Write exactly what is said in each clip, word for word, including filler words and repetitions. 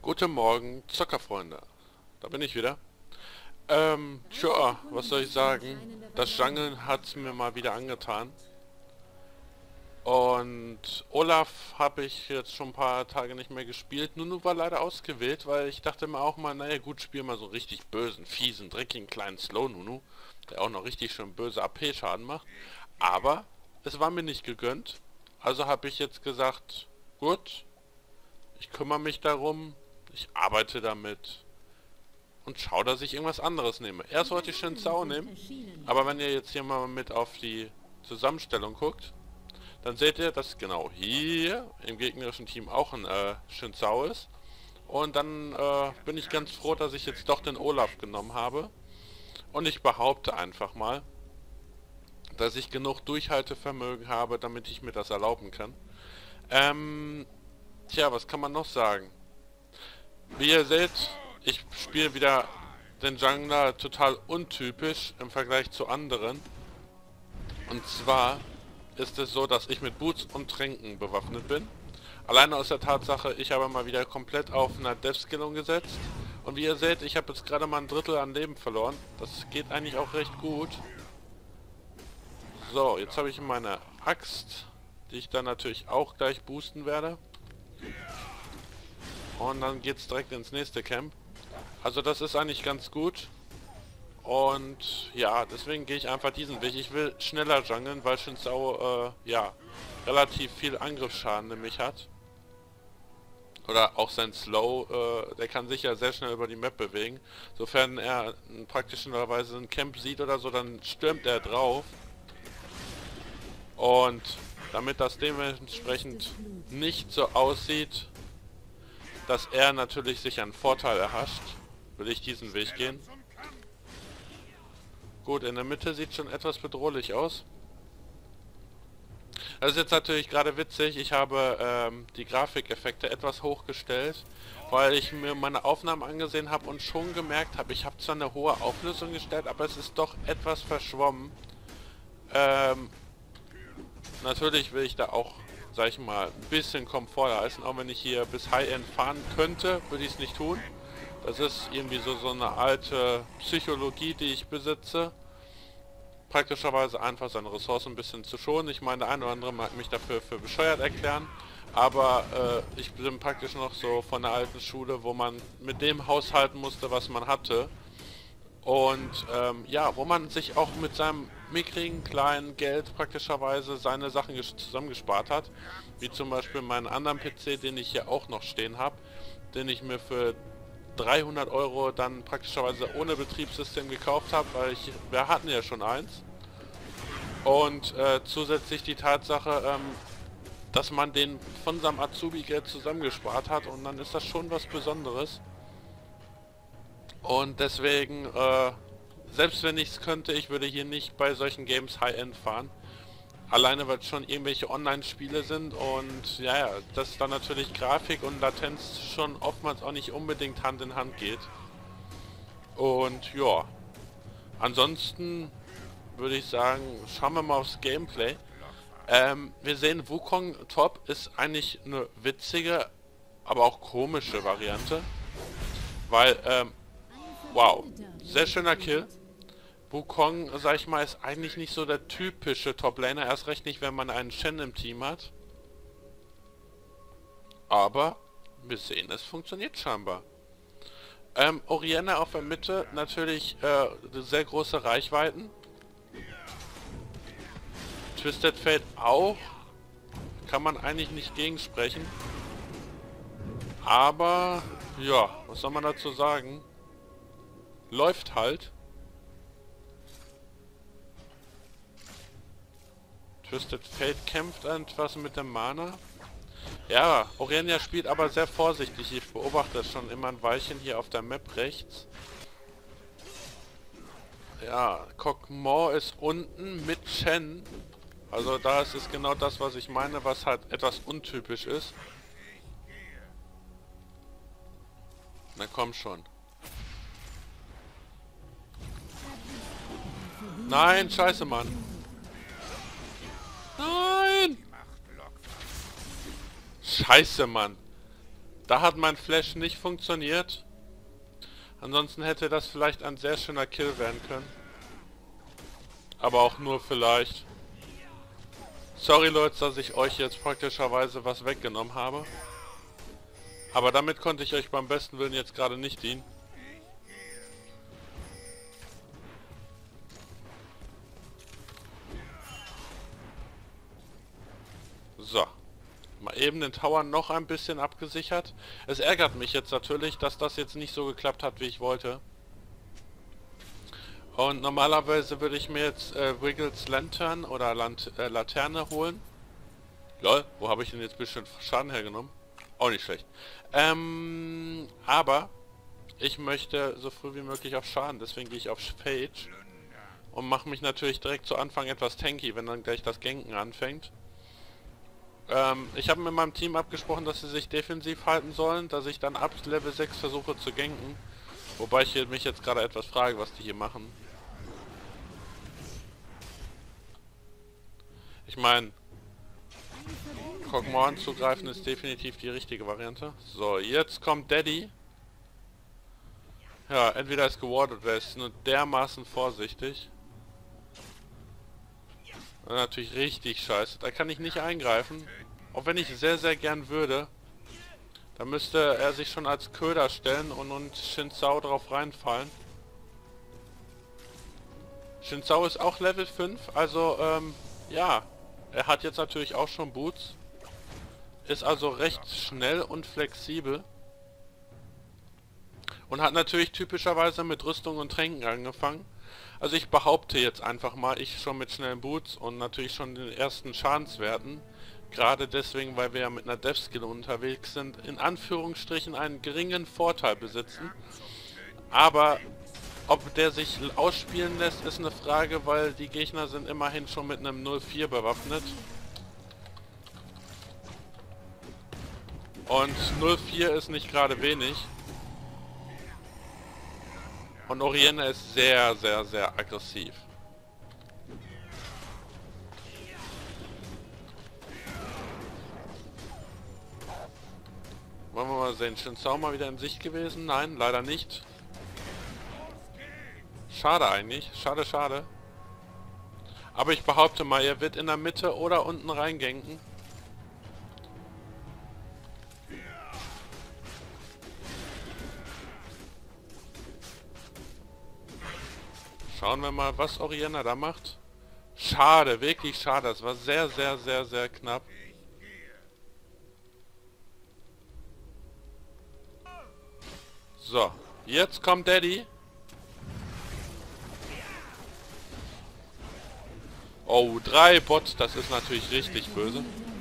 Guten Morgen, Zockerfreunde. Da bin ich wieder. Ähm, tja, was soll ich sagen? Das Jungeln hat's mir mal wieder angetan. Und Olaf habe ich jetzt schon ein paar Tage nicht mehr gespielt. Nunu war leider ausgewählt, weil ich dachte mir auch mal, naja gut, spiel mal so richtig bösen, fiesen, dreckigen kleinen Slow Nunu, der auch noch richtig schön böse A P-Schaden macht. Aber es war mir nicht gegönnt. Also habe ich jetzt gesagt, gut, ich kümmere mich darum, ich arbeite damit und schaue, dass ich irgendwas anderes nehme. Erst wollte ich Shinsao nehmen, aber wenn ihr jetzt hier mal mit auf die Zusammenstellung guckt, dann seht ihr, dass genau hier im gegnerischen Team auch ein äh, Shinsao ist. Und dann äh, bin ich ganz froh, dass ich jetzt doch den Olaf genommen habe. Und ich behaupte einfach mal, dass ich genug Durchhaltevermögen habe, damit ich mir das erlauben kann. Ähm, tja, was kann man noch sagen? Wie ihr seht, ich spiele wieder den Jungler total untypisch im Vergleich zu anderen. Und zwar ist es so, dass ich mit Boots und Tränken bewaffnet bin. Alleine aus der Tatsache, ich habe mal wieder komplett auf einer Death-Skillung gesetzt. Und wie ihr seht, ich habe jetzt gerade mal ein Drittel an Leben verloren. Das geht eigentlich auch recht gut. So, jetzt habe ich meine Axt, die ich dann natürlich auch gleich boosten werde. Und dann geht's direkt ins nächste Camp. Also das ist eigentlich ganz gut. Und ja, deswegen gehe ich einfach diesen Weg. Ich will schneller jungeln, weil Shinsao äh, ja relativ viel Angriffsschaden nämlich hat. Oder auch sein Slow, äh, der kann sich ja sehr schnell über die Map bewegen. Sofern er praktischerweise ein Camp sieht oder so, dann stürmt er drauf. Und damit das dementsprechend nicht so aussieht, dass er natürlich sich einen Vorteil erhascht, will ich diesen Weg gehen. Gut, in der Mitte sieht schon etwas bedrohlich aus. Das ist jetzt natürlich gerade witzig, ich habe ähm, die Grafikeffekte etwas hochgestellt, weil ich mir meine Aufnahmen angesehen habe und schon gemerkt habe, ich habe zwar eine hohe Auflösung gestellt, aber es ist doch etwas verschwommen. Ähm, natürlich will ich da auch, sag ich mal, ein bisschen Komfort leisten, auch wenn ich hier bis High-End fahren könnte, würde ich es nicht tun. Das ist irgendwie so, so eine alte Psychologie, die ich besitze. Praktischerweise einfach seine Ressourcen ein bisschen zu schonen. Ich meine, der eine oder andere mag mich dafür für bescheuert erklären. Aber äh, ich bin praktisch noch so von der alten Schule, wo man mit dem haushalten musste, was man hatte. Und ähm, ja, wo man sich auch mit seinem mickrigen kleinen Geld praktischerweise seine Sachen zusammengespart hat. Wie zum Beispiel meinen anderen P C, den ich hier auch noch stehen habe, den ich mir für dreihundert Euro dann praktischerweise ohne Betriebssystem gekauft habe, weil ich, wir hatten ja schon eins. Und äh, zusätzlich die Tatsache, ähm, dass man den von seinem Azubi-Geld zusammengespart hat, und dann ist das schon was Besonderes. Und deswegen, äh, selbst wenn ich es könnte, ich würde hier nicht bei solchen Games High-End fahren. Alleine, weil es schon irgendwelche Online-Spiele sind und ja, ja, dass dann natürlich Grafik und Latenz schon oftmals auch nicht unbedingt Hand in Hand geht. Und ja, ansonsten würde ich sagen, schauen wir mal aufs Gameplay. Ähm, wir sehen, Wukong Top ist eigentlich eine witzige, aber auch komische Variante. Weil, ähm, wow, sehr schöner Kill. Wukong, sag ich mal, ist eigentlich nicht so der typische Top-Laner, erst recht nicht, wenn man einen Shen im Team hat. Aber wir sehen, es funktioniert scheinbar. Ähm, Orianna auf der Mitte, natürlich äh, sehr große Reichweiten. Twisted Fate auch, kann man eigentlich nicht gegensprechen. Aber, ja, was soll man dazu sagen? Läuft halt. Twisted Fate kämpft etwas mit dem Mana. Ja, Orianna spielt aber sehr vorsichtig. Ich beobachte es schon immer ein Weilchen hier auf der Map rechts. Ja, Kog'Maw ist unten mit Shen. Also da ist es genau das, was ich meine, was halt etwas untypisch ist. Na komm schon. Nein, scheiße, Mann. Nein! Scheiße, Mann. Da hat mein Flash nicht funktioniert. Ansonsten hätte das vielleicht ein sehr schöner Kill werden können. Aber auch nur vielleicht. Sorry Leute, dass ich euch jetzt praktischerweise was weggenommen habe. Aber damit konnte ich euch beim besten Willen jetzt gerade nicht dienen. So. Mal eben den Tower noch ein bisschen abgesichert. Es ärgert mich jetzt natürlich, dass das jetzt nicht so geklappt hat, wie ich wollte. Und normalerweise würde ich mir jetzt äh, Wiggles Lantern oder Lant äh, Laterne holen. Lol, wo habe ich denn jetzt ein bisschen Schaden hergenommen? Auch nicht schlecht. Ähm, aber ich möchte so früh wie möglich auf Schaden, deswegen gehe ich auf Phage. Und mache mich natürlich direkt zu Anfang etwas tanky, wenn dann gleich das Ganken anfängt. Ähm, ich habe mit meinem Team abgesprochen, dass sie sich defensiv halten sollen, dass ich dann ab Level sechs versuche zu ganken. Wobei ich hier mich jetzt gerade etwas frage, was die hier machen. Ich meine, Kog'Maw anzugreifen ist definitiv die richtige Variante. So, jetzt kommt Daddy. Ja, entweder ist gewardet oder ist nur dermaßen vorsichtig. Natürlich richtig scheiße. Da kann ich nicht eingreifen. Auch wenn ich sehr, sehr gern würde. Da müsste er sich schon als Köder stellen und, und Xin Zhao drauf reinfallen. Xin Zhao ist auch Level fünf. Also, ähm, ja. Er hat jetzt natürlich auch schon Boots. Ist also recht schnell und flexibel. Und hat natürlich typischerweise mit Rüstung und Tränken angefangen. Also ich behaupte jetzt einfach mal, ich schon mit schnellen Boots und natürlich schon den ersten Schadenswerten, gerade deswegen, weil wir ja mit einer Death-Skill unterwegs sind, in Anführungsstrichen einen geringen Vorteil besitzen. Aber ob der sich ausspielen lässt, ist eine Frage, weil die Gegner sind immerhin schon mit einem null vier bewaffnet. Und null vier ist nicht gerade wenig. Und Orianna ist sehr, sehr, sehr aggressiv. Wollen wir mal sehen, Xin Zhao mal wieder in Sicht gewesen? Nein, leider nicht. Schade eigentlich, schade, schade. Aber ich behaupte mal, er wird in der Mitte oder unten reingenken. Schauen wir mal, was Orianna da macht. Schade, wirklich schade. Das war sehr, sehr, sehr, sehr knapp. So, jetzt kommt Daddy. Oh, drei Bots, das ist natürlich richtig böse.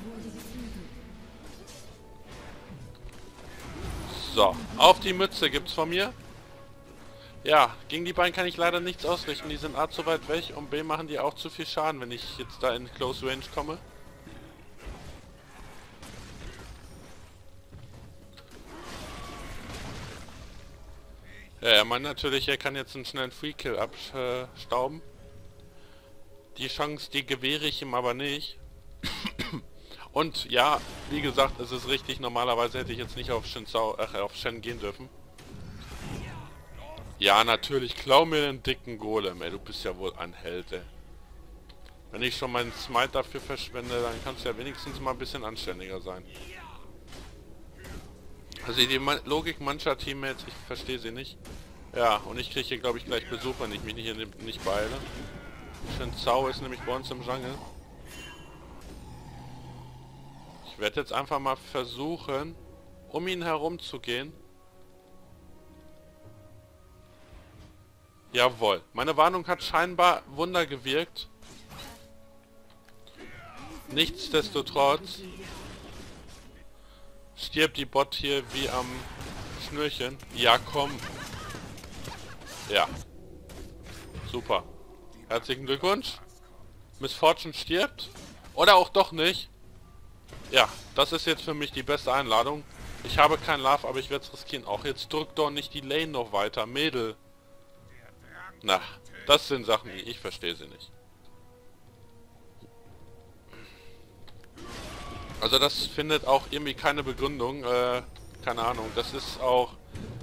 So, auf die Mütze gibt's von mir. Ja, gegen die beiden kann ich leider nichts ausrichten. Die sind A zu weit weg und B machen die auch zu viel Schaden, wenn ich jetzt da in Close Range komme. Ja, er meint natürlich, er kann jetzt einen schnellen Free-Kill abstauben. Die Chance, die gewähre ich ihm aber nicht. Und ja, wie gesagt, es ist richtig, normalerweise hätte ich jetzt nicht auf Xin Zhao, ach, auf Shen gehen dürfen. Ja, natürlich, klau mir den dicken Golem, ey, du bist ja wohl ein Held, ey. Wenn ich schon meinen Smite dafür verschwende, dann kannst du ja wenigstens mal ein bisschen anständiger sein. Also die Logik mancher Teammates, ich verstehe sie nicht. Ja, und ich kriege hier, glaube ich, gleich Besuch, wenn ich mich nicht, nicht beeile. Xin Zhao ist nämlich bei uns im Jungle. Ich werde jetzt einfach mal versuchen, um ihn herum zu gehen. Jawohl. Meine Warnung hat scheinbar Wunder gewirkt. Nichtsdestotrotz stirbt die Bot hier wie am Schnürchen. Ja, komm. Ja. Super. Herzlichen Glückwunsch. Miss Fortune stirbt. Oder auch doch nicht. Ja, das ist jetzt für mich die beste Einladung. Ich habe kein Love, aber ich werde es riskieren. Auch jetzt drückt doch nicht die Lane noch weiter. Mädel. Na, das sind Sachen, die ich verstehe sie nicht. Also das findet auch irgendwie keine Begründung. Äh, keine Ahnung, das ist auch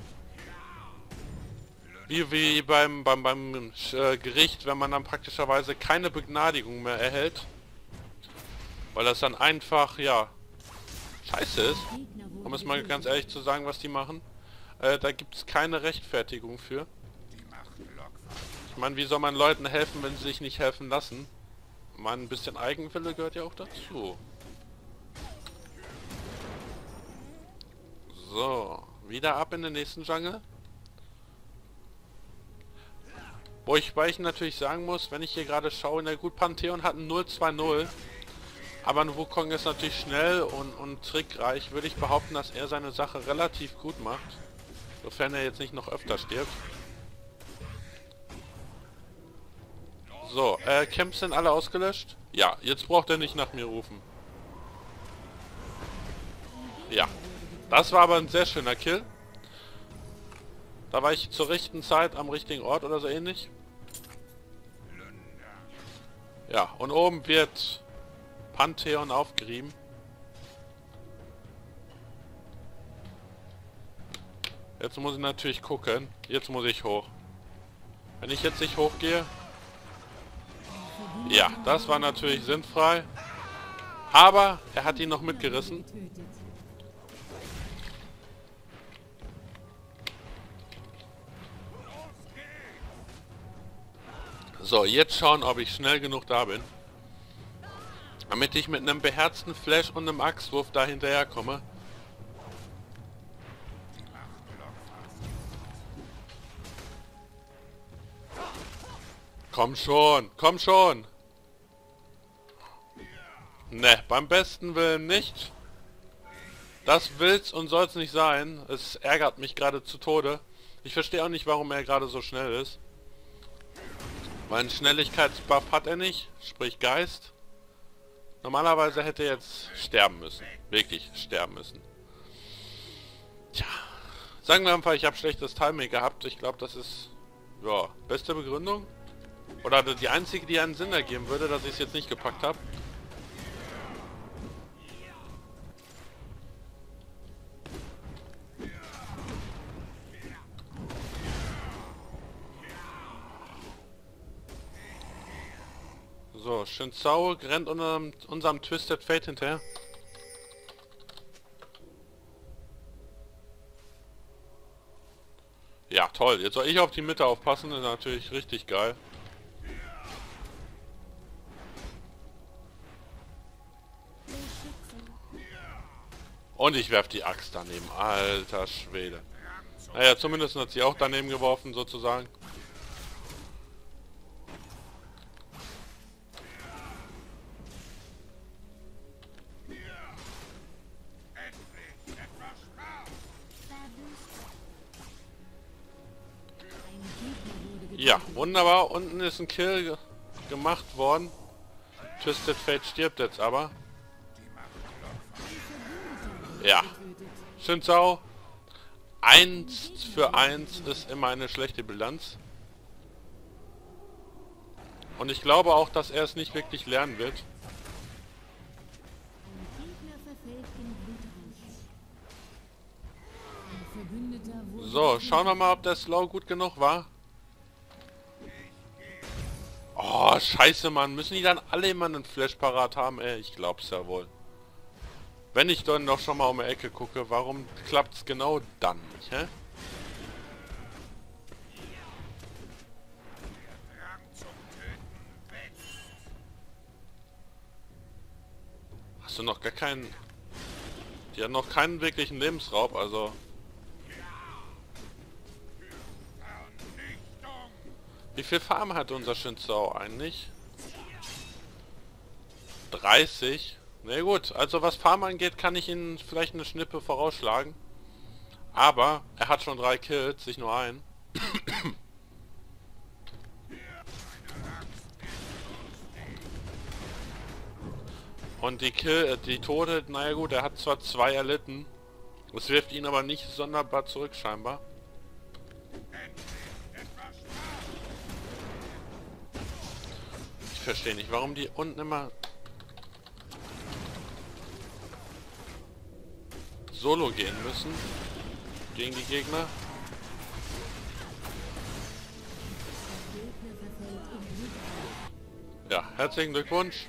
wie, wie beim, beim, beim äh, Gericht, wenn man dann praktischerweise keine Begnadigung mehr erhält. Weil das dann einfach, ja, scheiße ist. Um es mal ganz ehrlich zu sagen, was die machen. Äh, da gibt es keine Rechtfertigung für. Ich meine, wie soll man Leuten helfen, wenn sie sich nicht helfen lassen? Mein, ein bisschen Eigenwille gehört ja auch dazu. So, wieder ab in den nächsten Jungle. Wo ich, weil ich natürlich sagen muss, wenn ich hier gerade schaue, na gut, Pantheon hat ein null zwei null. Aber ein Wukong ist natürlich schnell und, und trickreich, würde ich behaupten, dass er seine Sache relativ gut macht. Sofern er jetzt nicht noch öfter stirbt. So, äh, Camps sind alle ausgelöscht? Ja, jetzt braucht er nicht nach mir rufen. Ja, das war aber ein sehr schöner Kill. Da war ich zur rechten Zeit am richtigen Ort oder so ähnlich. Ja, und oben wird Pantheon aufgerieben. Jetzt muss ich natürlich gucken. Jetzt muss ich hoch. Wenn ich jetzt nicht hochgehe... Ja, das war natürlich sinnfrei. Aber er hat ihn noch mitgerissen. So, jetzt schauen, ob ich schnell genug da bin. Damit ich mit einem beherzten Flash und einem Axtwurf da hinterher komme. Komm schon, komm schon. Ne, beim besten Willen nicht. Das will's und soll's nicht sein. Es ärgert mich gerade zu Tode. Ich verstehe auch nicht, warum er gerade so schnell ist. Weil einen Schnelligkeitsbuff hat er nicht, sprich Geist. Normalerweise hätte er jetzt sterben müssen. Wirklich sterben müssen. Tja. Sagen wir einfach, ich habe schlechtes Timing gehabt. Ich glaube, das ist... Ja, beste Begründung. Oder die einzige, die einen Sinn ergeben würde, dass ich es jetzt nicht gepackt habe. So, Shinzao rennt unserem, unserem Twisted Fate hinterher. Ja, toll. Jetzt soll ich auf die Mitte aufpassen. Das ist natürlich richtig geil. Und ich werfe die Axt daneben. Alter Schwede. Naja, zumindest hat sie auch daneben geworfen, sozusagen. Ja, wunderbar. Unten ist ein Kill ge gemacht worden. Twisted Fate stirbt jetzt aber. Ja. Shinzao. eins für eins ist immer eine schlechte Bilanz. Und ich glaube auch, dass er es nicht wirklich lernen wird. So, schauen wir mal, ob der Slow gut genug war. Oh, scheiße, Mann. Müssen die dann alle immer einen Flash parat haben? Ey, ich glaub's ja wohl. Wenn ich dann noch schon mal um die Ecke gucke, warum klappt's genau dann nicht, hä? Hast du noch gar keinen... Die hat noch keinen wirklichen Lebensraub, also... Wie viel Farm hat unser Shinzao eigentlich? dreißig. Na nee, gut, also was Farm angeht, kann ich Ihnen vielleicht eine Schnippe vorausschlagen. Aber er hat schon drei Kills, nicht nur einen. Und die Kill, die Tode, naja gut, er hat zwar zwei erlitten. Es wirft ihn aber nicht sonderbar zurück scheinbar. Ich verstehe nicht, warum die unten immer... solo gehen müssen gegen die Gegner. Ja, herzlichen Glückwunsch.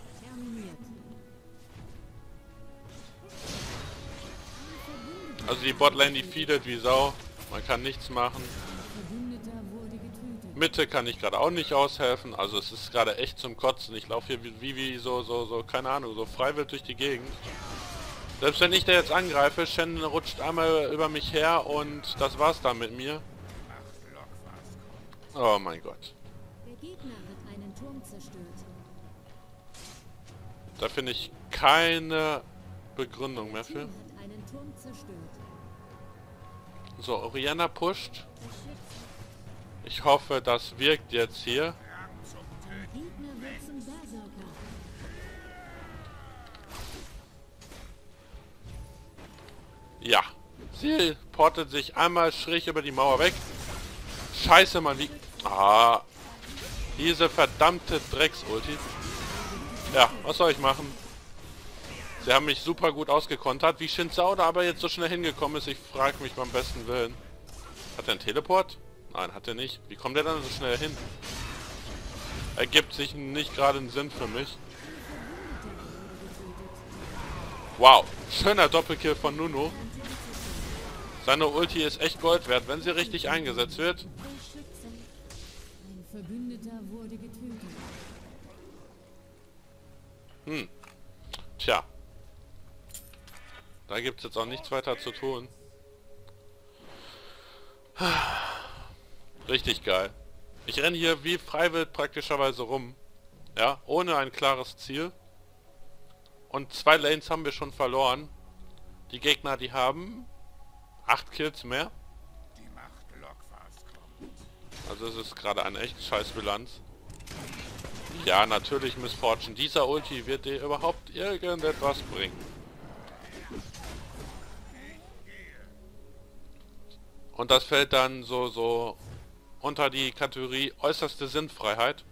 Also die Botlane, die feedet wie Sau. Man kann nichts machen. Mitte kann ich gerade auch nicht aushelfen. Also es ist gerade echt zum Kotzen. Ich laufe hier wie, wie, wie so, so, so, keine Ahnung, so freiwillig durch die Gegend. Selbst wenn ich da jetzt angreife, Shen rutscht einmal über mich her und das war's dann mit mir. Oh mein Gott. Der Gegner hat einen Turm zerstört. Da finde ich keine Begründung mehr für. Hat einen Turm zerstört. So, Orianna pusht. Ich hoffe, das wirkt jetzt hier. Ein Gegner wird zum Berserker. Ja. Sie portet sich einmal schräg über die Mauer weg. Scheiße, Mann, wie... Ah. Diese verdammte Drecks-Ulti. Ja, was soll ich machen? Sie haben mich super gut ausgekontert. Wie Xin Zhao da aber jetzt so schnell hingekommen ist, ich frage mich beim besten Willen. Hat er einen Teleport? Nein, hat er nicht. Wie kommt er dann so schnell hin? Ergibt sich nicht gerade einen Sinn für mich. Wow, schöner Doppelkill von Nunu. Seine Ulti ist echt Gold wert, wenn sie richtig eingesetzt wird. Ein Verbündeter wurde getötet. Hm. Tja. Da gibt es jetzt auch nichts weiter zu tun. Richtig geil. Ich renne hier wie freiwillig praktischerweise rum. Ja, ohne ein klares Ziel. Und zwei Lanes haben wir schon verloren. Die Gegner, die haben acht Kills mehr. Also es ist gerade eine echt scheiß Bilanz. Ja, natürlich Miss Fortune. Dieser Ulti wird dir überhaupt irgendetwas bringen. Und das fällt dann so so unter die Kategorie äußerste Sinnfreiheit.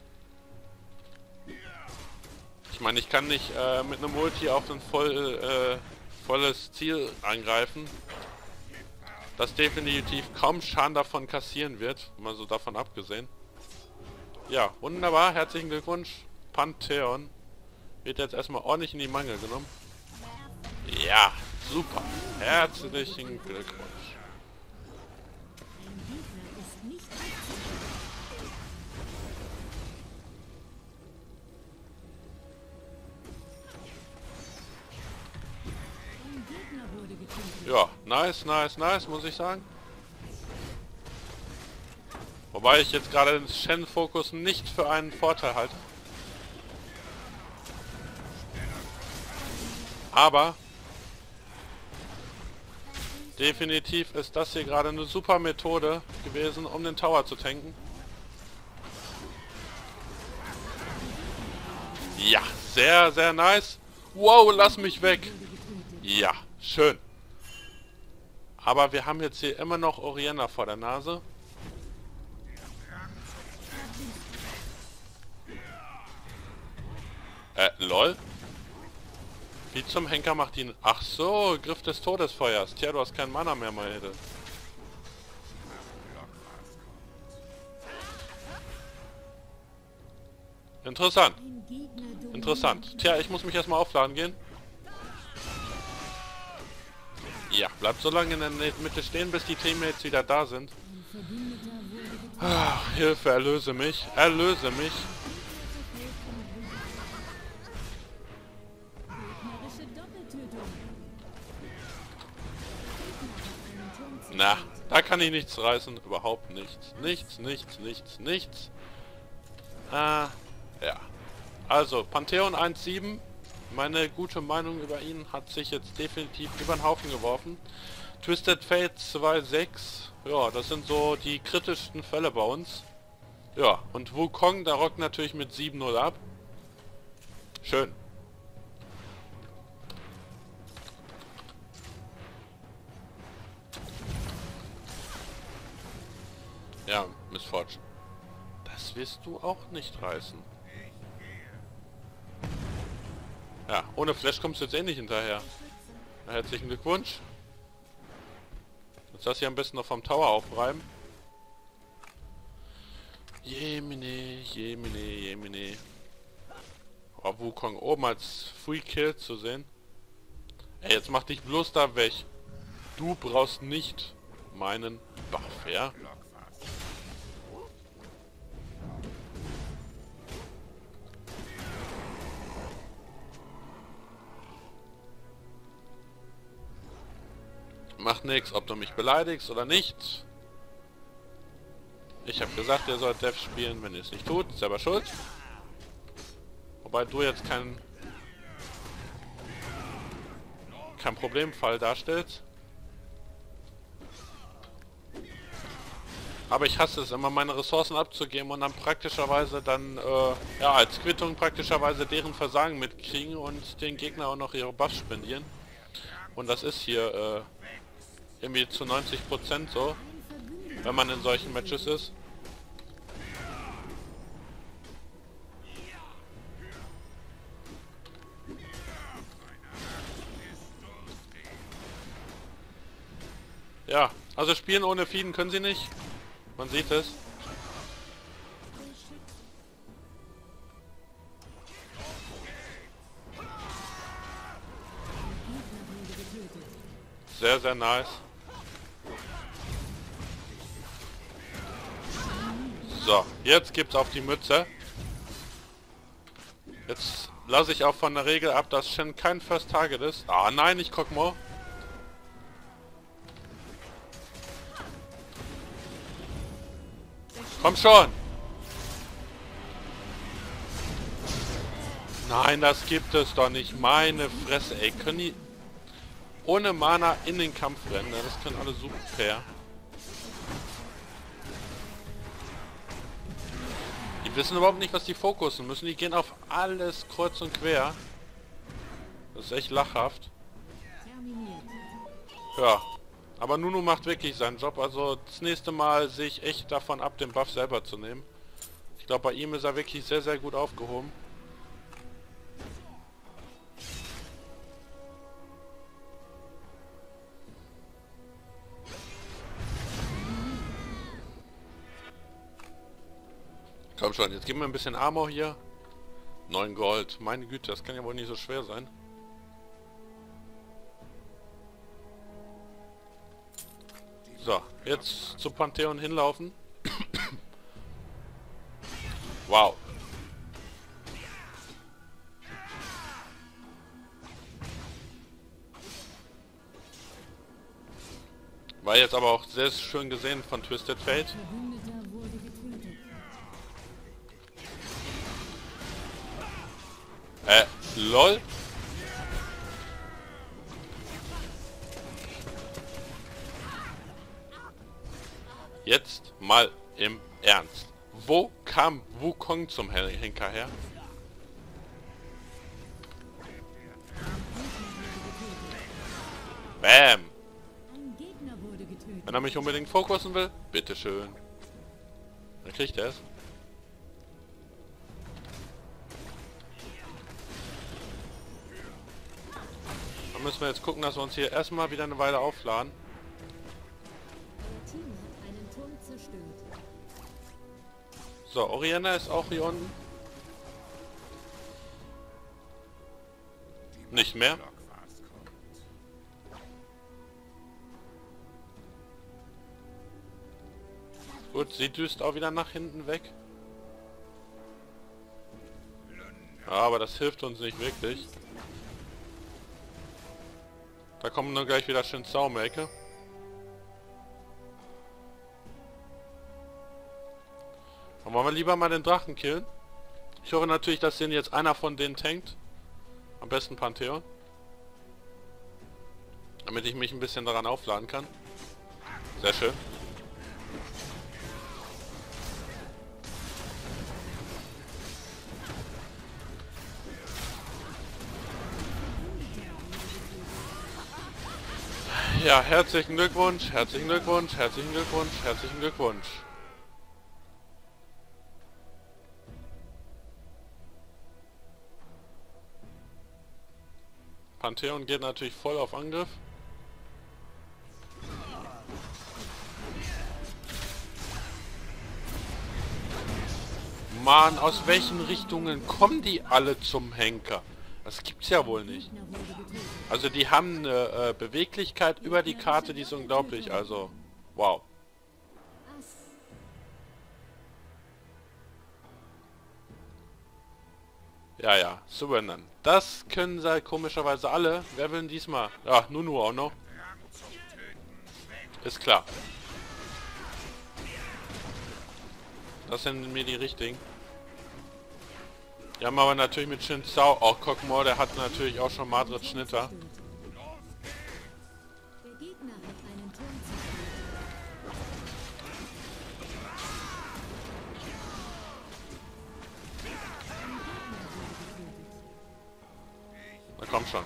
Ich meine, ich kann nicht äh, mit einem Ulti auf ein voll, äh, volles Ziel angreifen. Das definitiv kaum Schaden davon kassieren wird, mal so davon abgesehen. Ja, wunderbar, herzlichen Glückwunsch. Pantheon wird jetzt erstmal ordentlich in die Mangel genommen. Ja, super. Herzlichen Glückwunsch. Ein Gegner ist nicht Ein Gegner wurde getötet. Ja, nice, nice, nice, muss ich sagen. Wobei ich jetzt gerade den Shen-Fokus nicht für einen Vorteil halte. Aber definitiv ist das hier gerade eine super Methode gewesen, um den Tower zu tanken. Ja, sehr, sehr nice. Wow, lass mich weg. Ja, schön. Aber wir haben jetzt hier immer noch Orianna vor der Nase. Äh, lol. Wie zum Henker macht ihn... Ach so, Griff des Todesfeuers. Tja, du hast keinen Mana mehr, meine. Interessant. Ein Gegner dominiert. Interessant. Tja, ich muss mich erstmal aufladen gehen. Ja, bleibt so lange in der Mitte stehen, bis die Teammates wieder da sind. Ein Verbündeter wurde getötet. Ach, Hilfe, erlöse mich. Erlöse mich. Gegnerische Doppeltötung. Einen Turm Na, zerstört. da kann ich nichts reißen. Überhaupt nichts. Nichts, nichts, nichts, nichts. Ah, ja. Also, Pantheon eins sieben. Meine gute Meinung über ihn hat sich jetzt definitiv über den Haufen geworfen. Twisted Fate zwei sechs. Ja, das sind so die kritischsten Fälle bei uns. Ja, und Wukong, der rockt natürlich mit sieben null ab. Schön. Ja, Miss Fortune. Das wirst du auch nicht reißen. Ja, ohne Flash kommst du jetzt eh nicht hinterher. Herzlichen Glückwunsch. Jetzt das hier am besten noch vom Tower aufreiben. Jemine, jemine, jemine. Oh, Wukong oben als Free Kill zu sehen. Ey, jetzt mach dich bloß da weg. Du brauchst nicht meinen Buff, ja? Macht nix, ob du mich beleidigst oder nicht. Ich habe gesagt, ihr sollt Death spielen. Wenn ihr es nicht tut, selber schuld. Wobei du jetzt kein kein Problemfall darstellst. Aber ich hasse es immer, meine Ressourcen abzugeben und dann praktischerweise dann, äh, ja, als Quittung praktischerweise deren Versagen mitkriegen und den Gegner auch noch ihre Buffs spendieren. Und das ist hier, äh, irgendwie zu neunzig Prozent so, wenn man in solchen Matches ist. Ja, also spielen ohne Fieden können sie nicht. Man sieht es. Sehr, sehr nice. So, jetzt gibt's auf die Mütze. Jetzt lasse ich auch von der Regel ab, dass Shen kein First Target ist. Ah nein, ich guck mal. Komm schon! Nein, das gibt es doch nicht. Meine Fresse, ey. Können die ohne Mana in den Kampf rennen? Das können alle super. Die wissen überhaupt nicht, was die fokussen müssen. Die gehen auf alles kreuz und quer. Das ist echt lachhaft. Ja. Aber Nunu macht wirklich seinen Job. Also das nächste Mal sehe ich echt davon ab, den Buff selber zu nehmen. Ich glaube, bei ihm ist er wirklich sehr, sehr gut aufgehoben. Komm schon, jetzt geben wir ein bisschen Armor hier. neun Gold. Meine Güte, das kann ja wohl nicht so schwer sein. So, jetzt zu Pantheon hinlaufen. Wow. War jetzt aber auch sehr schön gesehen von Twisted Fate. Äh, lol. Jetzt mal im Ernst. Wo kam Wukong zum Henker her? Bam! Wenn er mich unbedingt fokussen will, bitteschön. Dann kriegt er es. Dann müssen wir jetzt gucken, dass wir uns hier erstmal wieder eine Weile aufladen. So, Orianna ist auch hier unten. Nicht mehr. Gut, sie düst auch wieder nach hinten weg. Ja, aber das hilft uns nicht wirklich. Da kommen nur gleich wieder schön Saumäke. Dann wollen wir lieber mal den Drachen killen. Ich hoffe natürlich, dass den jetzt einer von denen tankt. Am besten Pantheon. Damit ich mich ein bisschen daran aufladen kann. Sehr schön. Ja, herzlichen Glückwunsch, herzlichen Glückwunsch, herzlichen Glückwunsch, herzlichen Glückwunsch. Pantheon geht natürlich voll auf Angriff. Mann, aus welchen Richtungen kommen die alle zum Henker? Das gibt's ja wohl nicht. Also die haben eine äh, Beweglichkeit über die Karte, die ist unglaublich. Also, wow. Ja, ja, surrendern. Das können sie komischerweise alle. Wer will denn diesmal? Ja, Nunu auch noch. Ist klar. Das sind mir die richtigen. Die haben aber natürlich mit Xin Zhao, auch Kog'Maw, der hat natürlich auch schon Madrid Schnitter. Der Gegner hat einen Turm zerstört. Na komm schon.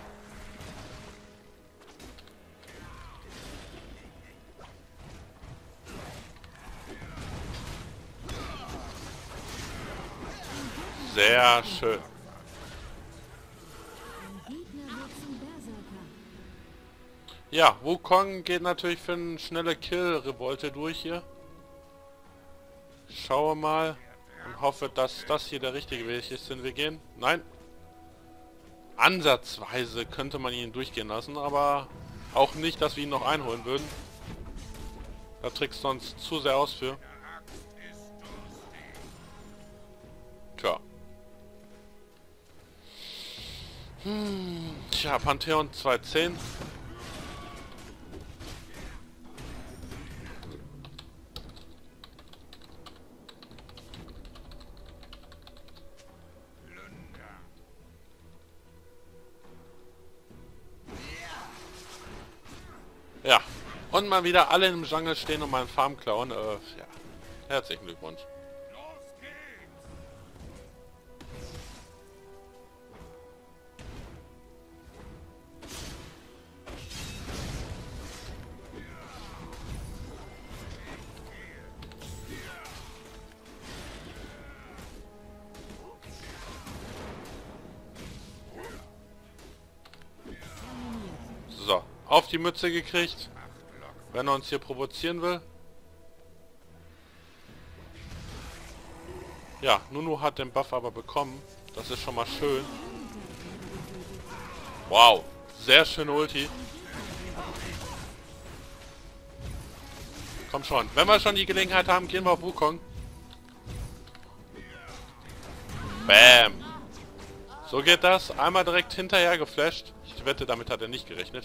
Sehr schön. Ein Gegner wird zum Berserker. Ja, Wukong geht natürlich für eine schnelle Kill-Revolte durch hier. Schaue mal und hoffe, dass das hier der richtige Weg ist, den wir gehen. Nein. Ansatzweise könnte man ihn durchgehen lassen, aber auch nicht, dass wir ihn noch einholen würden. Da trickst du uns zu sehr aus für. Tja. Hm, tja, Pantheon zwei zehn. Ja, und mal wieder alle im Jungle stehen und meinen Farm klauen. Äh, ja, herzlichen Glückwunsch. So, auf die Mütze gekriegt. Wenn er uns hier provozieren will. Ja, Nunu hat den Buff aber bekommen. Das ist schon mal schön. Wow, sehr schöne Ulti. Komm schon, wenn wir schon die Gelegenheit haben, gehen wir auf Wukong. Bam. So geht das. Einmal direkt hinterher geflasht. Ich wette, damit hat er nicht gerechnet.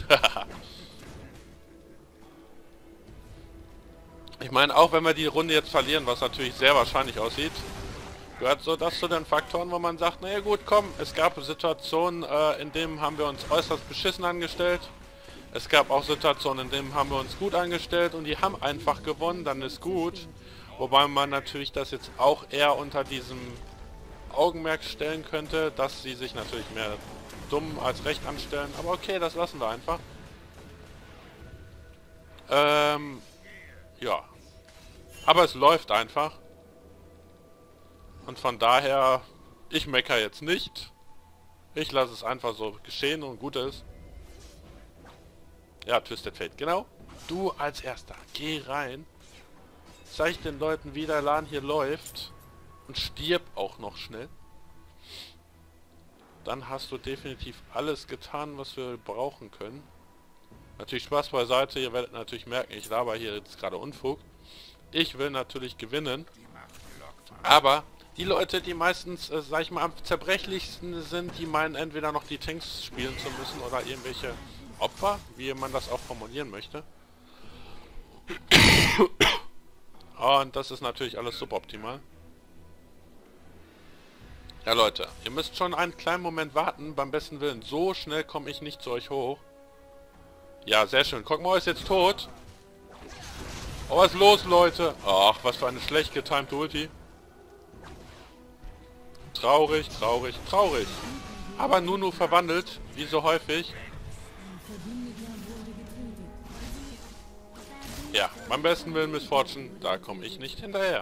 Ich meine, auch wenn wir die Runde jetzt verlieren, was natürlich sehr wahrscheinlich aussieht, gehört so das zu den Faktoren, wo man sagt, naja gut, komm, es gab Situationen, äh, in denen haben wir uns äußerst beschissen angestellt. Es gab auch Situationen, in denen haben wir uns gut angestellt und die haben einfach gewonnen, dann ist gut. Wobei man natürlich das jetzt auch eher unter diesem Augenmerk stellen könnte, dass sie sich natürlich mehr dumm als recht anstellen. Aber okay, das lassen wir einfach. Ähm, ja. Aber es läuft einfach. Und von daher, ich meckere jetzt nicht. Ich lasse es einfach so geschehen und gut ist. Ja, Twisted Fate, genau. Du als Erster, geh rein. Zeig den Leuten, wie der Laden hier läuft. Und stirb auch noch schnell. Dann hast du definitiv alles getan, was wir brauchen können. Natürlich Spaß beiseite, ihr werdet natürlich merken, ich laber hier jetzt gerade Unfug. Ich will natürlich gewinnen. Aber die Leute, die meistens, äh, sag ich mal, am zerbrechlichsten sind, die meinen entweder noch die Tanks spielen zu müssen oder irgendwelche Opfer, wie man das auch formulieren möchte. Und das ist natürlich alles suboptimal. Ja Leute, ihr müsst schon einen kleinen Moment warten, beim besten Willen. So schnell komme ich nicht zu euch hoch. Ja, sehr schön. Kog'Maw ist jetzt tot. Oh, was ist los, Leute? Ach, was für eine schlecht getimte Ulti. Traurig, traurig, traurig. Aber Nunu verwandelt, wie so häufig. Ja, beim besten Willen Miss Fortune, da komme ich nicht hinterher.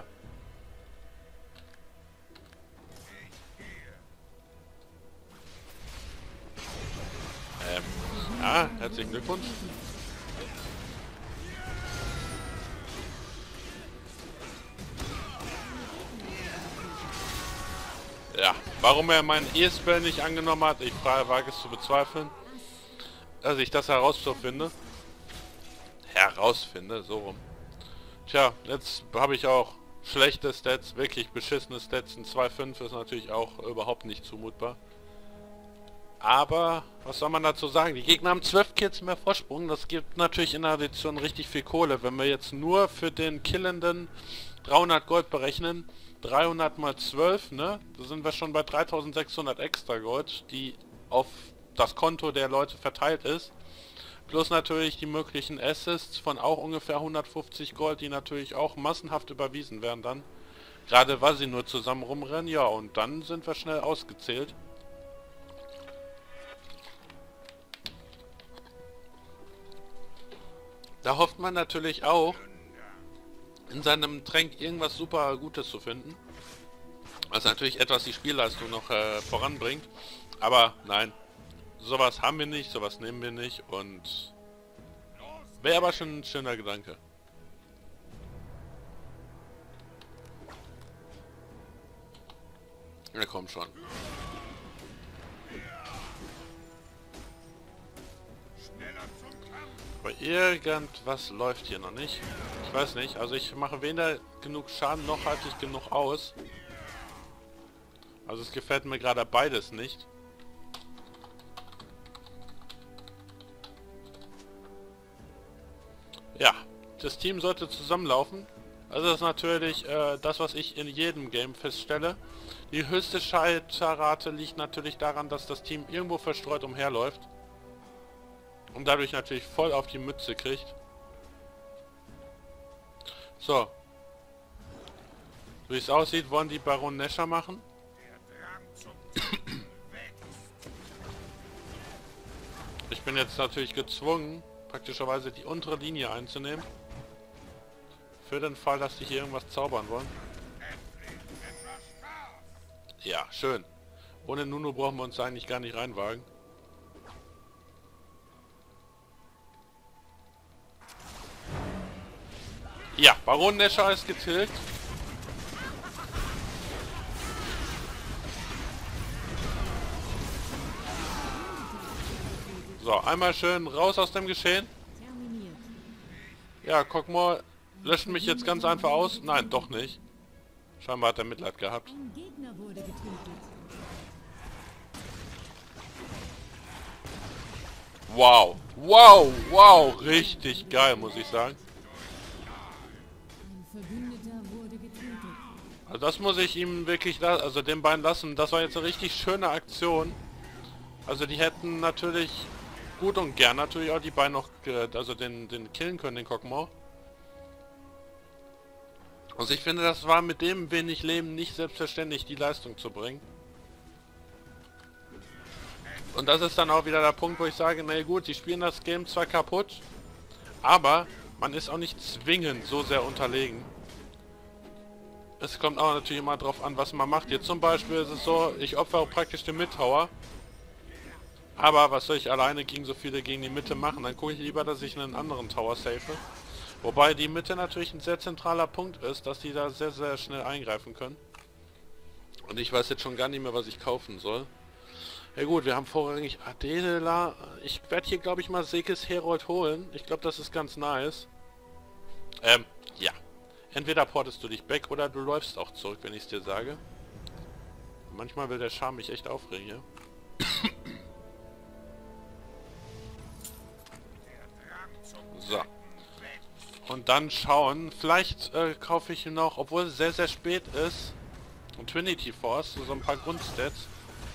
Ähm. herzlichen Glückwunsch. Ja, warum er meinen E-Spell nicht angenommen hat, ich frage, wage es zu bezweifeln, dass ich das herausfinde. Herausfinde, so rum. Tja, jetzt habe ich auch schlechte Stats, wirklich beschissene Stats. Ein zwei Komma fünf ist natürlich auch überhaupt nicht zumutbar. Aber, was soll man dazu sagen? Die Gegner haben zwölf Kills mehr Vorsprung. Das gibt natürlich in der Addition richtig viel Kohle. Wenn wir jetzt nur für den Killenden dreihundert Gold berechnen, dreihundert mal zwölf, ne? Da sind wir schon bei dreitausendsechshundert extra Gold, die auf das Konto der Leute verteilt ist. Plus natürlich die möglichen Assists von auch ungefähr hundertfünfzig Gold, die natürlich auch massenhaft überwiesen werden dann. Gerade weil sie nur zusammen rumrennen, ja, und dann sind wir schnell ausgezählt. Da hofft man natürlich auch, in seinem Tränk irgendwas super Gutes zu finden. Was natürlich etwas die Spielleistung noch äh, voranbringt. Aber nein, sowas haben wir nicht, sowas nehmen wir nicht und wäre aber schon ein schöner Gedanke. Ja, komm schon. Aber irgendwas läuft hier noch nicht. Ich weiß nicht, also ich mache weder genug Schaden, noch halte ich genug aus. Also es gefällt mir gerade beides nicht. Ja, das Team sollte zusammenlaufen. Also das ist natürlich äh, das, was ich in jedem Game feststelle. Die höchste Scheiterrate liegt natürlich daran, dass das Team irgendwo verstreut umherläuft. Und dadurch natürlich voll auf die Mütze kriegt. So. Wie es aussieht, wollen die Baron Nashor machen. Ich bin jetzt natürlich gezwungen, praktischerweise die untere Linie einzunehmen. Für den Fall, dass die hier irgendwas zaubern wollen. Ja, schön. Ohne Nunu brauchen wir uns eigentlich gar nicht reinwagen. Ja, Baron Nashor ist getilgt. So, einmal schön raus aus dem Geschehen. Ja, Kog'Maw löscht mich jetzt ganz einfach aus. Nein, doch nicht. Scheinbar hat er Mitleid gehabt. Wow, wow, wow, richtig geil, muss ich sagen. Also das muss ich ihm wirklich, also den beiden lassen. Das war jetzt eine richtig schöne Aktion. Also die hätten natürlich gut und gern natürlich auch die beiden noch, also den, den killen können, den Kog'Maw. Also ich finde, das war mit dem wenig Leben nicht selbstverständlich, die Leistung zu bringen. Und das ist dann auch wieder der Punkt, wo ich sage, na gut, die spielen das Game zwar kaputt, aber man ist auch nicht zwingend so sehr unterlegen. Es kommt auch natürlich immer drauf an, was man macht. Jetzt zum Beispiel ist es so, ich opfere auch praktisch den Mid-Tower. Aber was soll ich alleine gegen so viele gegen die Mitte machen? Dann gucke ich lieber, dass ich einen anderen Tower safe. Wobei die Mitte natürlich ein sehr zentraler Punkt ist, dass die da sehr, sehr schnell eingreifen können. Und ich weiß jetzt schon gar nicht mehr, was ich kaufen soll. Ja gut, wir haben vorrangig Adela. Ich werde hier, glaube ich, mal Sekes Herold holen. Ich glaube, das ist ganz nice. Ähm, ja. Entweder portest du dich back oder du läufst auch zurück, wenn ich es dir sage. Manchmal will der Charme mich echt aufregen, ja. So. Und dann schauen. Vielleicht äh, kaufe ich noch, obwohl es sehr, sehr spät ist, Trinity Force, so ein paar Grundstats.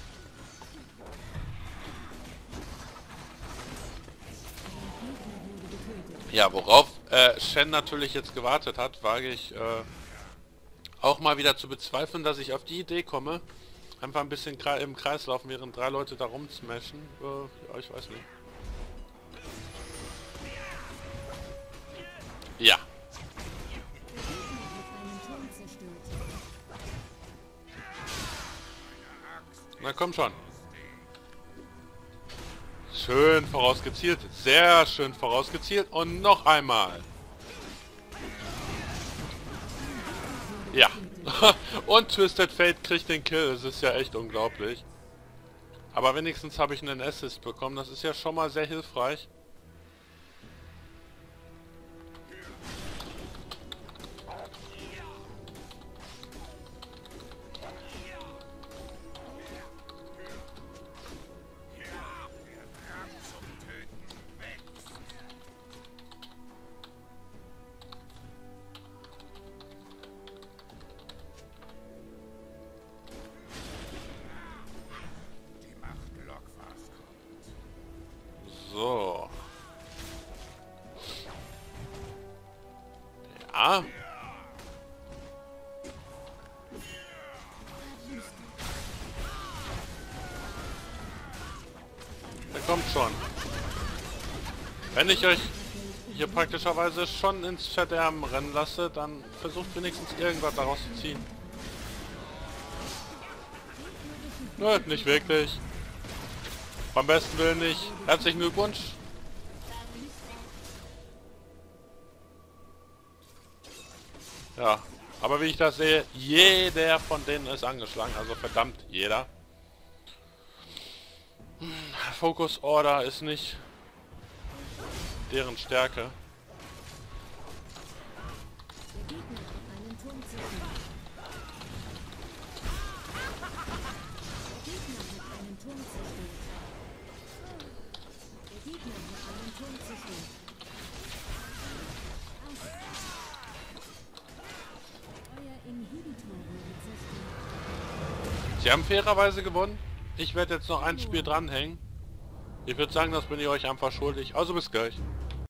Ja, worauf äh, Shen natürlich jetzt gewartet hat, wage ich äh, auch mal wieder zu bezweifeln, dass ich auf die Idee komme, einfach ein bisschen im Kreis laufen, während drei Leute da rumsmashen. Äh, ja, ich weiß nicht. Ja. Na komm schon. Schön vorausgezielt. Sehr schön vorausgezielt. Und noch einmal. Ja. Und Twisted Fate kriegt den Kill. Das ist ja echt unglaublich. Aber wenigstens habe ich einen Assist bekommen. Das ist ja schon mal sehr hilfreich. So. Ja. Der kommt schon. Wenn ich euch hier praktischerweise schon ins Verderben rennen lasse, dann versucht wenigstens irgendwas daraus zu ziehen. Nö, nicht wirklich. Beim besten Willen nicht. Herzlichen Glückwunsch. Ja, aber wie ich das sehe, jeder von denen ist angeschlagen. Also verdammt, jeder. Focus Order ist nicht deren Stärke. Der Gegner hat einen Turm zerstört. Der Gegner hat einen Turm zerstört. Der Gegner hat einen Turm zerstört. Aus. Euer Inhibitor wurde zerstört. Sie haben fairerweise gewonnen. Ich werde jetzt noch ein Spiel dranhängen. Ich würde sagen, das bin ich euch einfach schuldig. Also bis gleich.